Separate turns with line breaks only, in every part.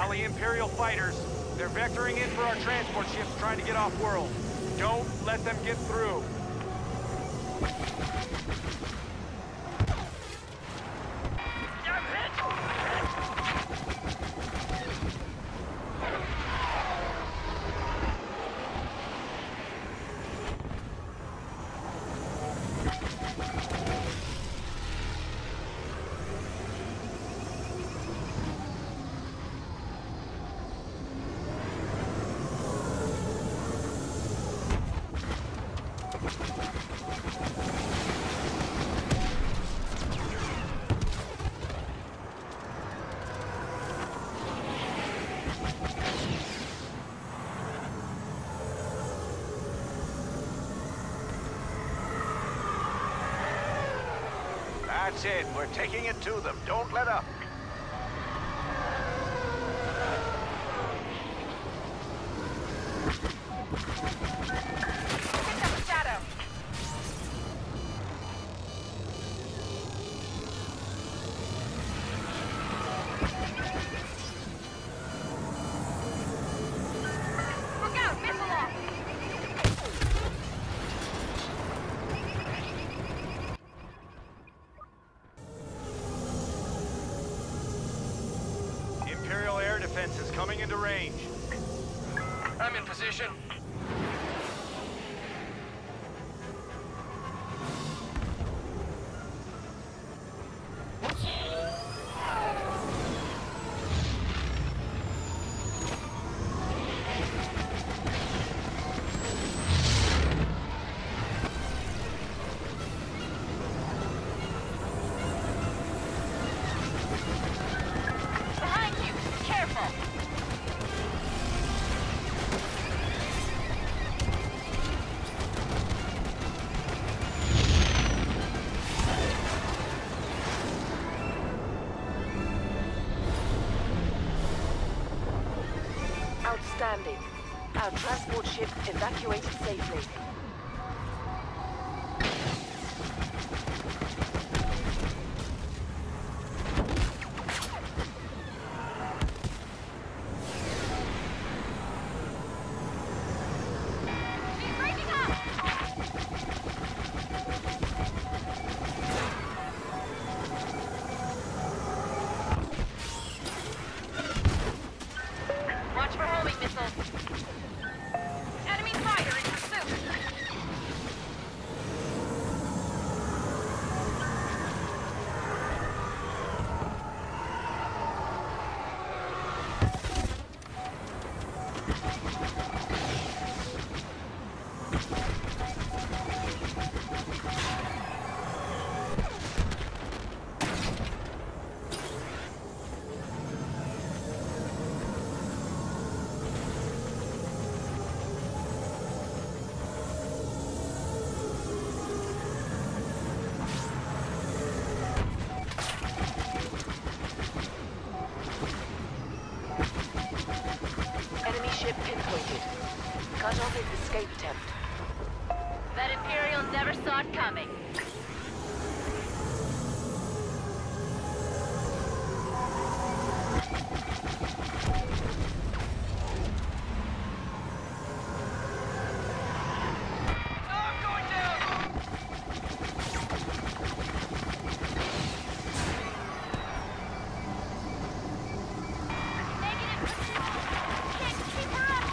All the Imperial fighters, they're vectoring in for our transport ships trying to get off-world. Don't let them get through.
That's it. We're taking it to them. Don't let up.
Picked up a shadow. Look out! Missile off!
Imperial air defense is coming into range.
I'm in position.
Behind you! Careful!
Outstanding. Our transport ship evacuated safely.
She's breaking up! Watch for homing missiles. Enemy fighter in pursuit.
Enemy ship pinpointed. Cut off its escape attempt.
That Imperial never saw it coming. Negative. Can't keep her up.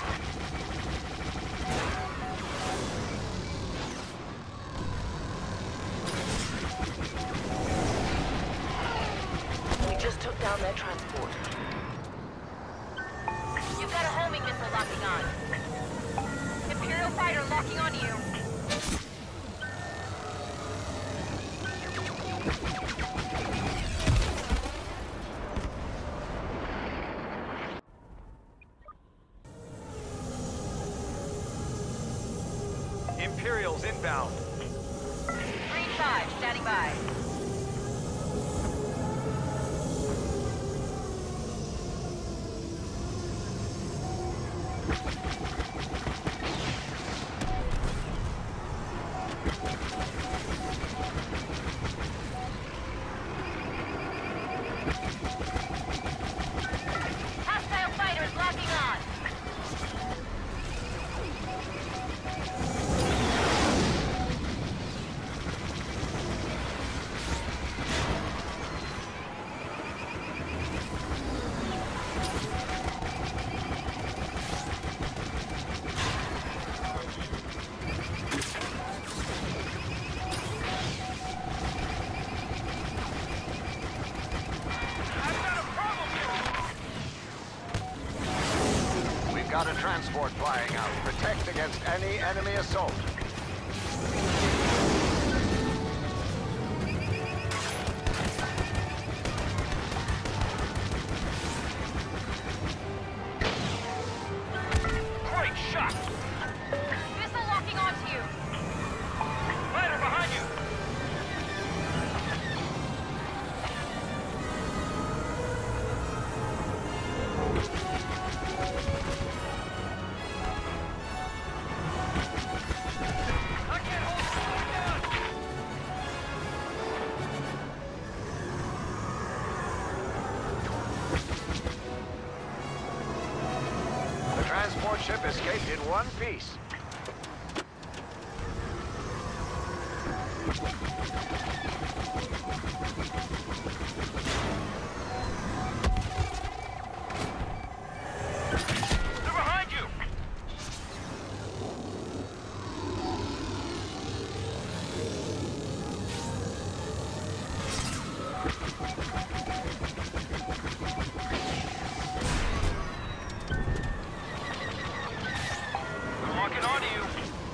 We just took down their transport.
You've got a homing missile locking on. Imperial fighter locking onto you.
Imperials inbound.
Green 5, standing by. Hostile
flying out. Protect against any enemy assault.
Great shot!
Missile locking onto you.
Fighter behind you! I can't hold this thing down!
The transport ship escaped in one piece.
They're behind you! They're locking onto you.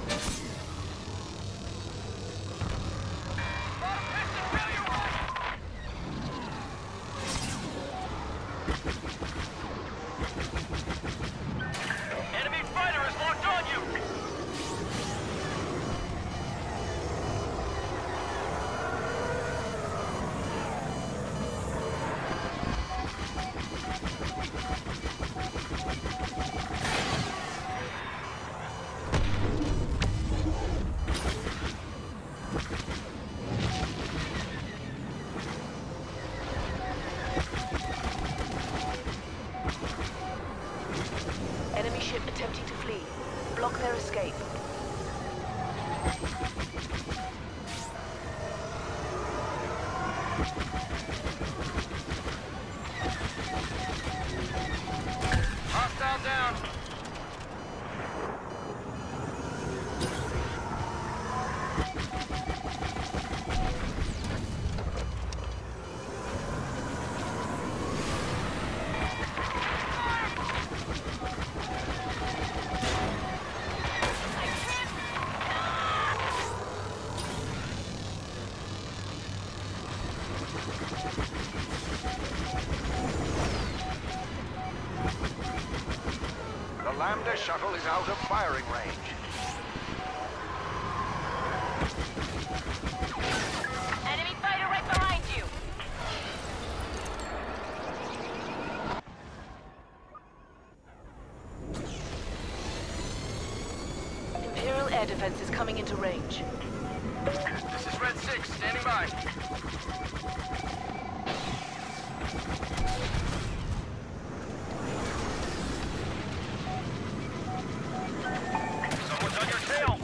Enemy fighter is locked on you!
Enemy ship attempting to flee. Block their escape.
Hostile down!
The Lambda shuttle is out of firing range.
Enemy fighter right behind you.
Imperial air defense is coming into range.
This is Red 6, standing by.
Someone's on your tail!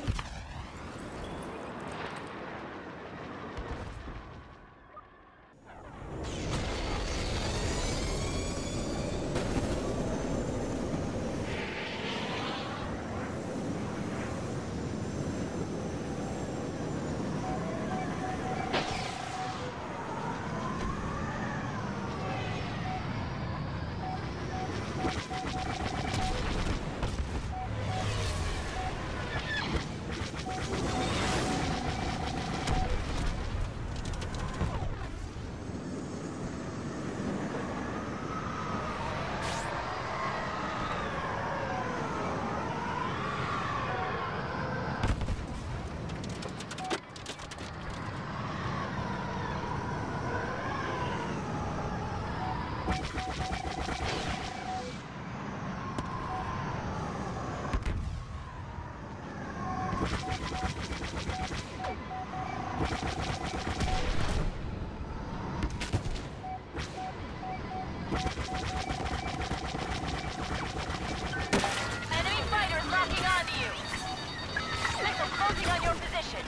Enemy fighter is locking onto you. Missile closing on your position.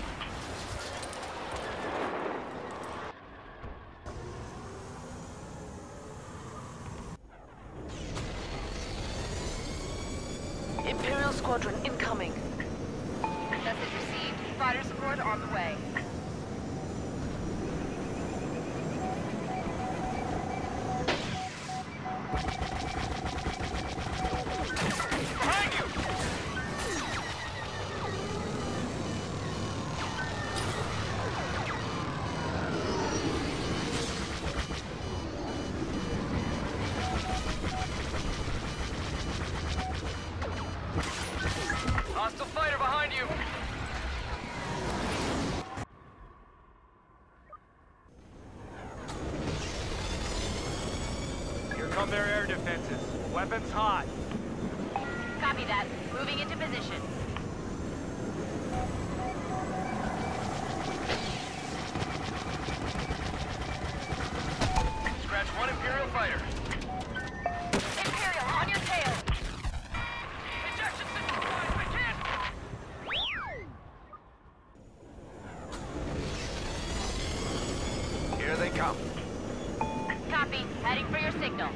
Imperial squadron incoming.
Message received. Fighter support on the way.
Behind you!
Hostile fighter behind you!
Here come their air defenses. Weapons hot.
Copy that. Moving into position.
Scratch one Imperial fighter.
Imperial, on your tail!
Ejection system fire, I can't!
Here they come.
Copy. Heading for your signal.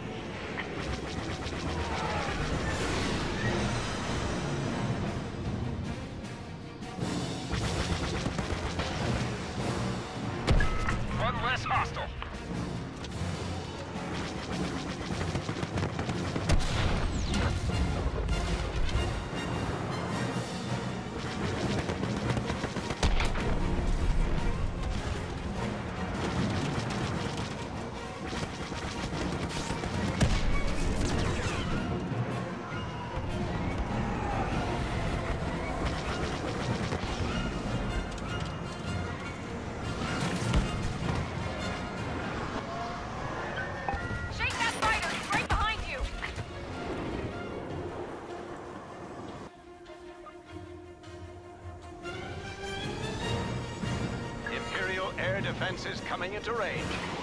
One less hostile.
Shake that fighter! He's right behind you!
Imperial air defenses coming into range.